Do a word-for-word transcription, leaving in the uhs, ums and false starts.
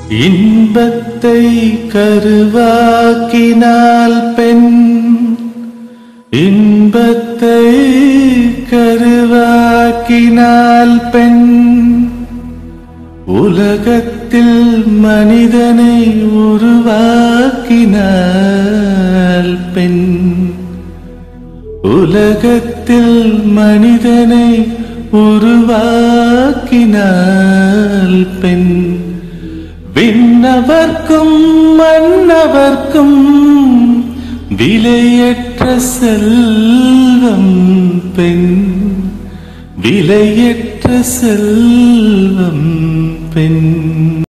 இன்பத்தை கருவாக்கினாள் பெண், இன்பத்தை கருவாக்கினாள் பெண். உலகத்தில் மனிதனை உருவாக்கினாள் பெண், உலகத்தில் மனிதனை உருவாக்கினாள் பெண். விண்ணவர்க்கும் மன்னவர்க்கும் விலையற்ற செல்வம் பெண், விலையற்ற செல்வம் பெண்.